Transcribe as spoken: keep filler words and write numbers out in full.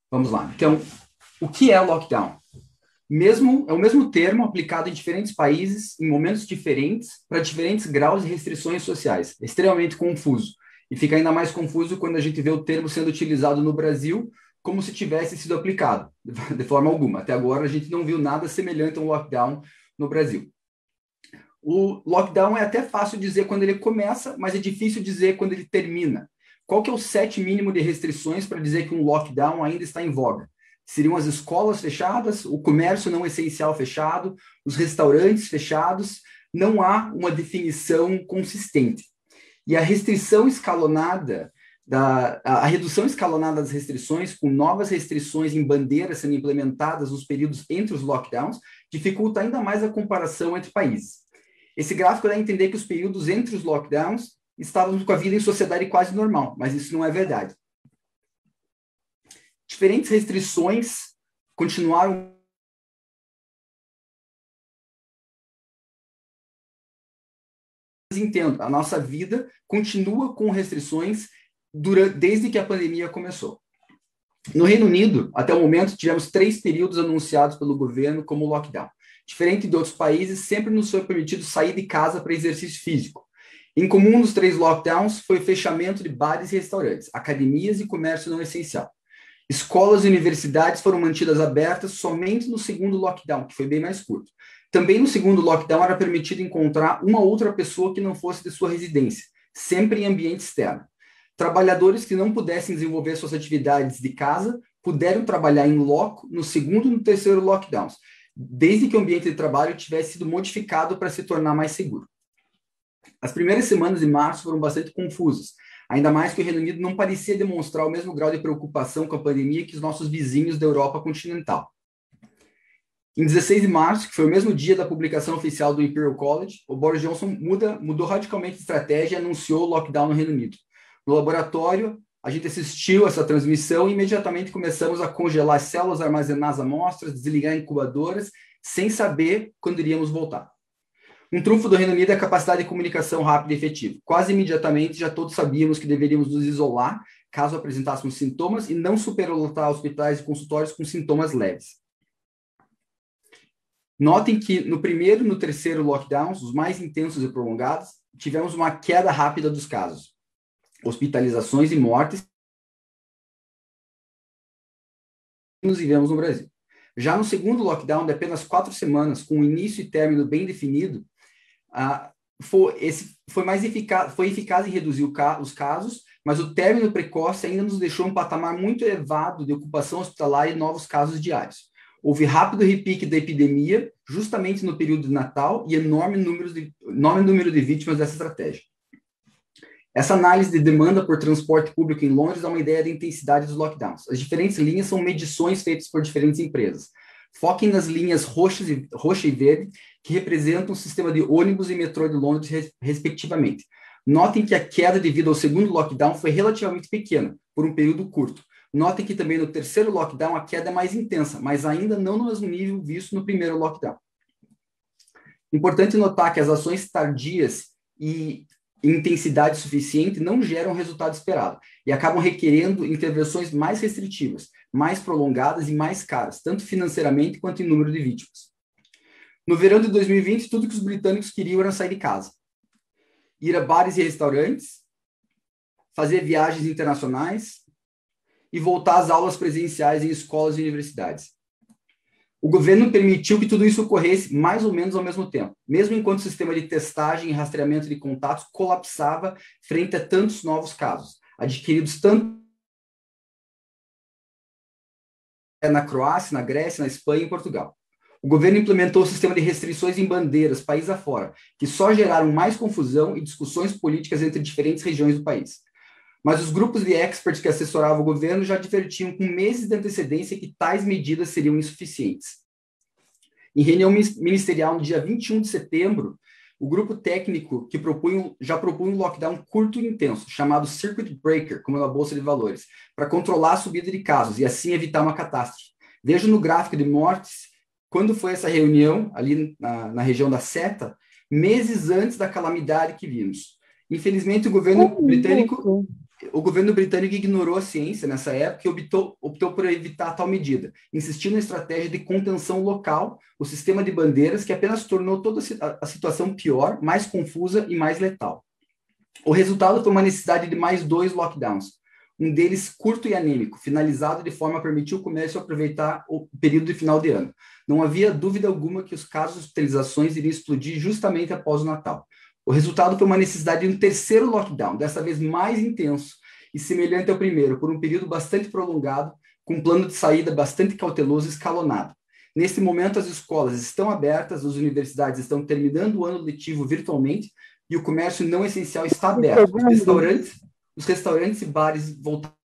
Vamos lá. Então, o que é lockdown? Mesmo, é o mesmo termo aplicado em diferentes países, em momentos diferentes, para diferentes graus de restrições sociais. É extremamente confuso. E fica ainda mais confuso quando a gente vê o termo sendo utilizado no Brasil como se tivesse sido aplicado, de forma alguma. Até agora, a gente não viu nada semelhante a um lockdown no Brasil. O lockdown é até fácil dizer quando ele começa, mas é difícil dizer quando ele termina. Qual que é o set mínimo de restrições para dizer que um lockdown ainda está em voga? Seriam as escolas fechadas, o comércio não essencial fechado, os restaurantes fechados. Não há uma definição consistente. E a restrição escalonada, da, a, a redução escalonada das restrições, com novas restrições em bandeiras sendo implementadas nos períodos entre os lockdowns, dificulta ainda mais a comparação entre países. Esse gráfico dá a entender que os períodos entre os lockdowns estávamos com a vida em sociedade quase normal, mas isso não é verdade. Diferentes restrições continuaram entendo, a nossa vida continua com restrições durante, desde que a pandemia começou. No Reino Unido, até o momento, tivemos três períodos anunciados pelo governo como lockdown. Diferente de outros países, sempre nos foi permitido sair de casa para exercício físico. Em comum dos três lockdowns foi o fechamento de bares e restaurantes, academias e comércio não essencial. Escolas e universidades foram mantidas abertas somente no segundo lockdown, que foi bem mais curto. Também no segundo lockdown era permitido encontrar uma outra pessoa que não fosse de sua residência, sempre em ambiente externo. Trabalhadores que não pudessem desenvolver suas atividades de casa puderam trabalhar em loco no segundo e no terceiro lockdowns, desde que o ambiente de trabalho tivesse sido modificado para se tornar mais seguro. As primeiras semanas de março foram bastante confusas, ainda mais que o Reino Unido não parecia demonstrar o mesmo grau de preocupação com a pandemia que os nossos vizinhos da Europa continental. Em dezesseis de março, que foi o mesmo dia da publicação oficial do Imperial College, o Boris Johnson muda, mudou radicalmente de estratégia e anunciou o lockdown no Reino Unido. No laboratório, a gente assistiu a essa transmissão e imediatamente começamos a congelar células, armazenar as amostras, desligar incubadoras, sem saber quando iríamos voltar. Um trunfo do Reino Unido é a capacidade de comunicação rápida e efetiva. Quase imediatamente já todos sabíamos que deveríamos nos isolar caso apresentássemos sintomas e não superlotar hospitais e consultórios com sintomas leves. Notem que no primeiro e no terceiro lockdowns, os mais intensos e prolongados, tivemos uma queda rápida dos casos. Hospitalizações e mortes nos vivemos no Brasil. Já no segundo lockdown, de apenas quatro semanas, com início e término bem definido, ah, foi, esse, foi mais eficaz, foi eficaz em reduzir o ca, os casos, mas o término precoce ainda nos deixou um patamar muito elevado de ocupação hospitalar e novos casos diários. Houve rápido repique da epidemia, justamente no período de Natal, e enorme número de, enorme número de vítimas dessa estratégia. Essa análise de demanda por transporte público em Londres dá uma ideia da intensidade dos lockdowns. As diferentes linhas são medições feitas por diferentes empresas. Foquem nas linhas roxas e, roxa e verde, que representam o sistema de ônibus e metrô de Londres, respectivamente. Notem que a queda devido ao segundo lockdown foi relativamente pequena, por um período curto. Notem que também no terceiro lockdown a queda é mais intensa, mas ainda não no mesmo nível visto no primeiro lockdown. Importante notar que as ações tardias e intensidade suficiente não geram o resultado esperado e acabam requerendo intervenções mais restritivas, mais prolongadas e mais caras, tanto financeiramente quanto em número de vítimas. No verão de dois mil e vinte, tudo que os britânicos queriam era sair de casa, ir a bares e restaurantes, fazer viagens internacionais e voltar às aulas presenciais em escolas e universidades. O governo permitiu que tudo isso ocorresse mais ou menos ao mesmo tempo, mesmo enquanto o sistema de testagem e rastreamento de contatos colapsava frente a tantos novos casos, adquiridos tanto na Croácia, na Grécia, na Espanha e em Portugal. O governo implementou o sistema de restrições em bandeiras, país afora, que só geraram mais confusão e discussões políticas entre diferentes regiões do país. Mas os grupos de experts que assessoravam o governo já advertiam com meses de antecedência que tais medidas seriam insuficientes. Em reunião ministerial no dia vinte e um de setembro, o grupo técnico que propunha, já propunha um lockdown curto e intenso, chamado Circuit Breaker, como na Bolsa de Valores, para controlar a subida de casos e assim evitar uma catástrofe. Veja no gráfico de mortes, quando foi essa reunião, ali na, na região da seta, meses antes da calamidade que vimos. Infelizmente, o governo Um britânico... minuto. o governo britânico ignorou a ciência nessa época e optou, optou por evitar tal medida, insistindo na estratégia de contenção local, o sistema de bandeiras, que apenas tornou toda a situação pior, mais confusa e mais letal. O resultado foi uma necessidade de mais dois lockdowns, um deles curto e anêmico, finalizado de forma a permitir o comércio aproveitar o período de final de ano. Não havia dúvida alguma que os casos de hospitalizações iriam explodir justamente após o Natal. O resultado foi uma necessidade de um terceiro lockdown, dessa vez mais intenso e semelhante ao primeiro, por um período bastante prolongado, com um plano de saída bastante cauteloso e escalonado. Nesse momento, as escolas estão abertas, as universidades estão terminando o ano letivo virtualmente e o comércio não essencial está aberto. Os restaurantes, os restaurantes e bares voltaram